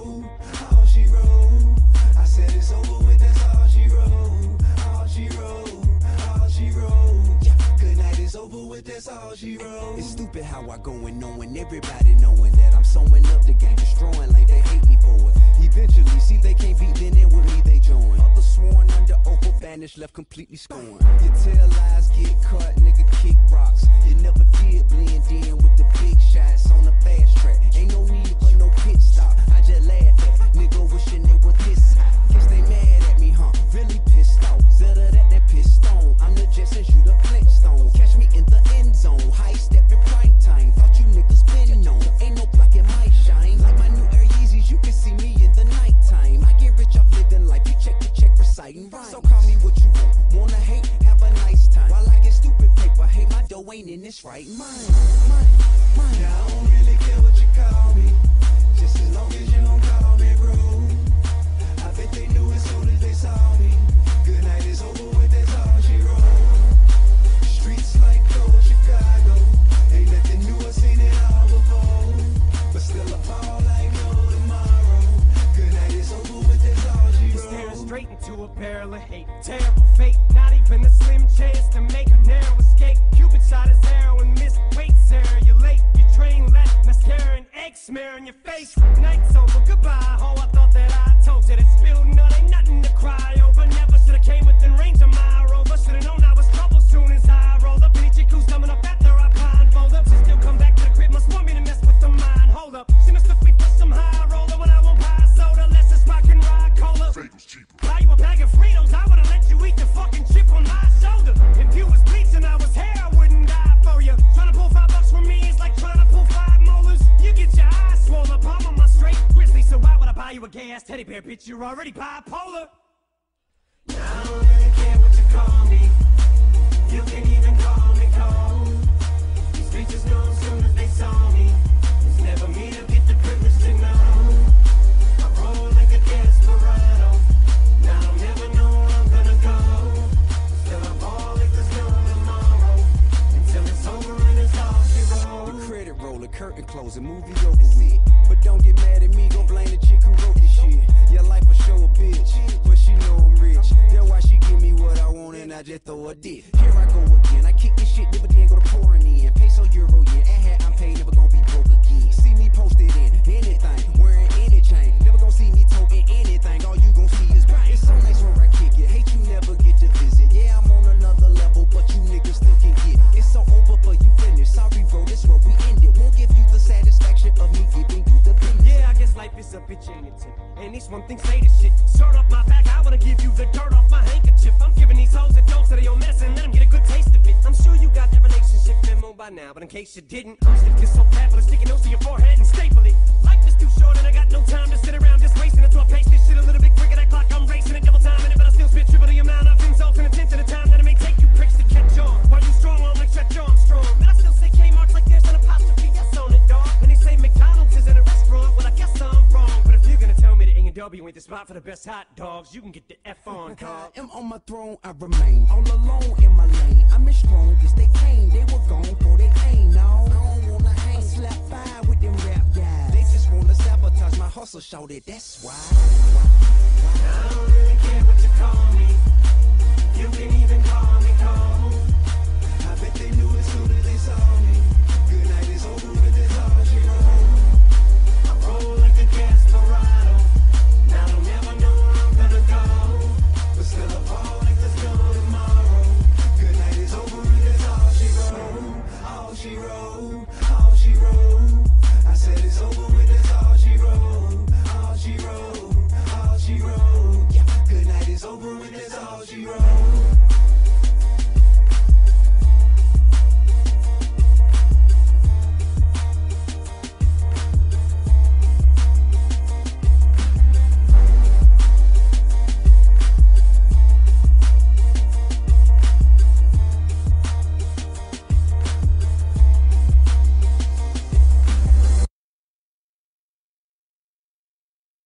all she wrote. I said it's over with, that's all she wrote. All she wrote, all she wrote. Yeah, good night, it's over with, that's all she wrote. It's stupid how I go and knowing everybody knowing that I'm sewing up the game, destroying like they hate me for it. Eventually, see they can't beat, then in with me they join. Others sworn under oath, banished, left completely scorned. You tell lies, get caught, nigga kick rocks. You never did blend in with the big shots on the fast track. Ain't no need for no pit stop. I just laugh at nigga wishing they were this hot. Guess they mad at me, huh? Really pissed off. Better that piston. I'm the Jetsons, you the Flintstone. Catch me in the end zone. High step in prime time. Thought you niggas been known. Ain't no blocking my shine. Like my new Air Yeezys, you can see me in the nighttime. I get rich off living life. You check the check, reciting rhymes. So call me what you want. Wanna hate? Have a nice time. While I get stupid paper, hey, my dough ain't in this right mind. Now I don't really care what you call me. Just as long as you don't call me bro. I bet they knew as soon as they saw me. Good night is over with, that's all she wrote. Streets like cold Chicago. Ain't nothing new, I seen it all before. But still I fall like no tomorrow. Good night is over with, that's all she wrote. Staring straight into a barrel of hate. Terrible fate, not even a slim chance to make a narrow escape. Cupid shot his arrow and missed. Wait, Sarah, you're late. Your train left, mascara and egg smear on your face. Night's over, goodbye. Oh, I thought that I told you that spilled nut ain't nothing to cry over. Never should've came within range of my rover. Should've known I was trouble soon as I rolled up. Any chick who's coming up after I blindfold up. She still come back to the crib, must want me to mess with the mind. Hold up, she must have me for some high roller when I won't buy soda. Less it's rock and ride cola. Buy you a bag of Fritos, I would've let you eat the fucking chip on my shoulder. If you was bleach and I was hair, I wouldn't die for you. Trying to pull $5 from me is like trying to pull 5 molars. You get your eyes swollen, palm on my straight grizzly. So why would I buy you a gay ass teddy bear, bitch? You're already bipolar. Now I don't really care what you call me. You can even call me cold. These bitches know as soon as they saw me. It's never me to get the privilege to know. I roll like a desperado. Now I don't never know where I'm gonna go. Still I ball like there's no tomorrow. Until it's over and it's all she wrote. The credit roller, curtain closing, movie over with. But don't get mad at me, go blame the chick who wrote this shit. Your life will show a bitch, but she know I'm rich. That's why she give me what I want and I just throw a dick. Here I go again, I kick this shit, but then go to pouring in. Peso, euro, yen, I'm paid, never gonna be broke again. See me posted in anything, wearing any chain. Never gonna see me toting anything, all you gon' see is grind. It's so nice where I kick it, hate you never get to visit. Yeah, I'm on another level, but you niggas still can get. It's so over for you finished, sorry bro, this where we end it. Won't give you the satisfaction of me giving you the business. Yeah, I guess life is a bitch in your tip. And this one thing say this shit. Shirt off my back, I wanna give you the dirt off my handkerchief. I'm giving these hoes a dose of your mess and let them get a good taste of it. I'm sure you got that relationship memo by now, but in case you didn't, I'm still just so fat for sticking those to your forehead and staple it. Life is too short and I got no time to sit around just wasting it. So I pace this shit a little bit quicker. That clock I'm racing it, double time in it, but I still spit triple the amount of insults and attention to the time that it may take you pricks to catch on. While you strong on like stretch Armstrong, but I still say Kmart's like there's an apostrophe S on it, dog. And they say McDonald's is in a restaurant, well I guess I'm wrong. But if you're gonna tell me that A&W ain't the spot for the best hot dogs, you can get the F on, dog. I am on my throne, I remain all alone in my lane. I'm as strong as they came, they were gone for they aim. No, I don't wanna hang, slap fire with them rap guys. They just wanna sabotage my hustle, shout it, that's why. I don't really care what you call me. You can even call me cold. I bet they knew as soon as they saw me. Good night.